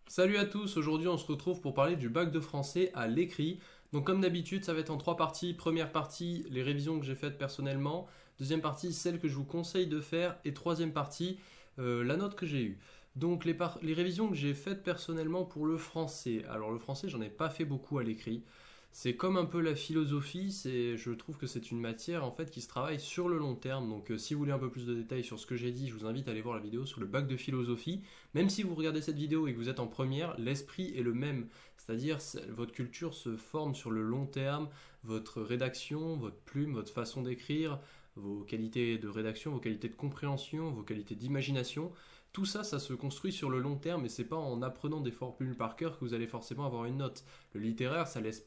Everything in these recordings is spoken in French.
Salut à tous, aujourd'hui on se retrouve pour parler du bac de français à l'écrit. Donc comme d'habitude ça va être en trois parties. Première partie, les révisions que j'ai faites personnellement. Deuxième partie, celles que je vous conseille de faire. Et troisième partie, la note que j'ai eue. Donc les révisions que j'ai faites personnellement pour le français. Alors le français j'en ai pas fait beaucoup à l'écrit. C'est comme un peu la philosophie, je trouve que c'est une matière en fait qui se travaille sur le long terme. Donc si vous voulez un peu plus de détails sur ce que j'ai dit, je vous invite à aller voir la vidéo sur le bac de philosophie. Même si vous regardez cette vidéo et que vous êtes en première, l'esprit est le même. C'est-à-dire votre culture se forme sur le long terme, votre rédaction, votre plume, votre façon d'écrire, vos qualités de rédaction, vos qualités de compréhension, vos qualités d'imagination. Tout ça, ça se construit sur le long terme et c'est pas en apprenant des formules par cœur que vous allez forcément avoir une note. Le littéraire,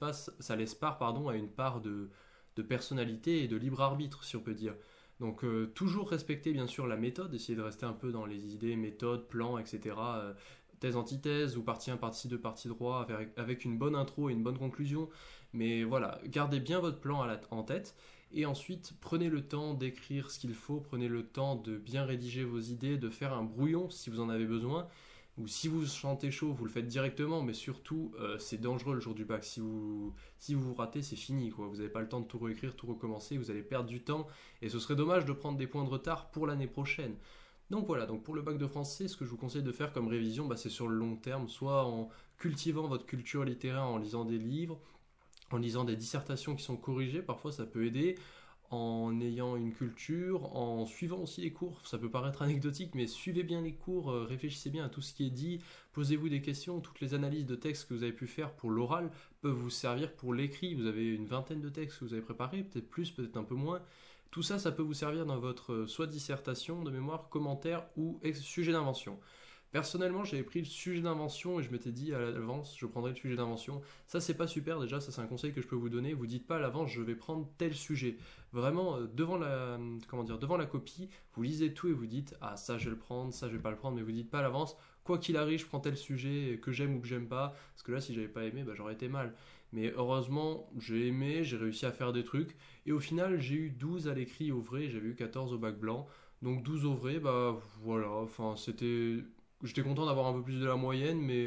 ça laisse part à une part de personnalité et de libre arbitre, si on peut dire. Donc toujours respecter bien sûr la méthode, essayer de rester un peu dans les idées, méthode, plan, etc. Thèse, antithèse ou partie 1, partie 2, partie 3 avec une bonne intro et une bonne conclusion. Mais voilà, gardez bien votre plan en tête. Et ensuite, prenez le temps d'écrire ce qu'il faut, prenez le temps de bien rédiger vos idées, de faire un brouillon si vous en avez besoin. Ou si vous sentez chaud, vous le faites directement, mais surtout, c'est dangereux le jour du bac. Si vous ratez, c'est fini, quoi. Vous n'avez pas le temps de tout réécrire, tout recommencer, vous allez perdre du temps, et ce serait dommage de prendre des points de retard pour l'année prochaine. Donc voilà, donc pour le bac de français, ce que je vous conseille de faire comme révision, bah, c'est sur le long terme, soit en cultivant votre culture littéraire en lisant des livres, en lisant des dissertations qui sont corrigées, parfois ça peut aider, en ayant une culture, en suivant aussi les cours. Ça peut paraître anecdotique, mais suivez bien les cours, réfléchissez bien à tout ce qui est dit, posez-vous des questions. Toutes les analyses de textes que vous avez pu faire pour l'oral peuvent vous servir pour l'écrit. Vous avez une vingtaine de textes que vous avez préparés, peut-être plus, peut-être un peu moins. Tout ça, ça peut vous servir dans votre soit dissertation de mémoire, commentaire ou sujet d'invention. Personnellement, j'avais pris le sujet d'invention et je m'étais dit à l'avance, je prendrai le sujet d'invention. Ça, c'est pas super déjà, ça c'est un conseil que je peux vous donner. Vous dites pas à l'avance, je vais prendre tel sujet. Vraiment, devant la copie, vous lisez tout et vous dites, ah ça je vais le prendre, ça je vais pas le prendre, mais vous dites pas à l'avance, quoi qu'il arrive, je prends tel sujet que j'aime ou que j'aime pas, parce que là, si j'avais pas aimé, bah, j'aurais été mal. Mais heureusement, j'ai aimé, j'ai réussi à faire des trucs, et au final, j'ai eu 12 à l'écrit au vrai, j'avais eu 14 au bac blanc. Donc 12 au vrai, bah voilà, enfin j'étais content d'avoir un peu plus de la moyenne, mais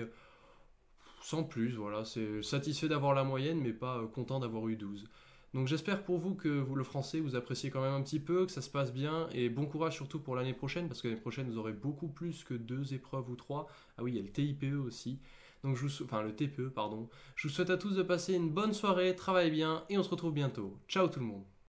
sans plus, voilà. C'est satisfait d'avoir la moyenne, mais pas content d'avoir eu 12. Donc j'espère pour vous que vous, le français, vous appréciez quand même un petit peu, que ça se passe bien, et bon courage surtout pour l'année prochaine, parce que l'année prochaine, vous aurez beaucoup plus que deux épreuves ou trois. Ah oui, il y a le TIPE aussi. Donc enfin le TPE, pardon. Je vous souhaite à tous de passer une bonne soirée, travaillez bien, et on se retrouve bientôt. Ciao tout le monde.